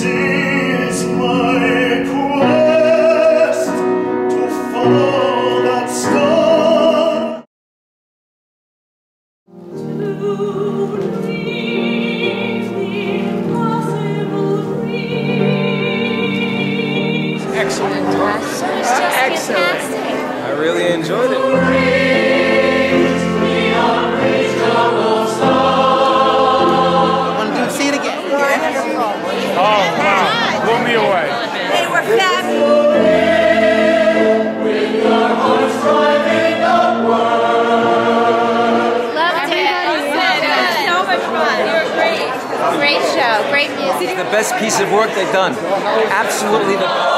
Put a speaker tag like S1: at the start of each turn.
S1: is my quest to follow that star. To dream the impossible dream.
S2: Excellent.
S3: Excellent.
S2: I really enjoyed it.
S3: See it again.
S2: Oh, wow. Blew me away.
S3: They were fabulous.
S4: Loved it. So much fun. You were great. Great show. Great music.
S5: The best piece of work they've done. Absolutely the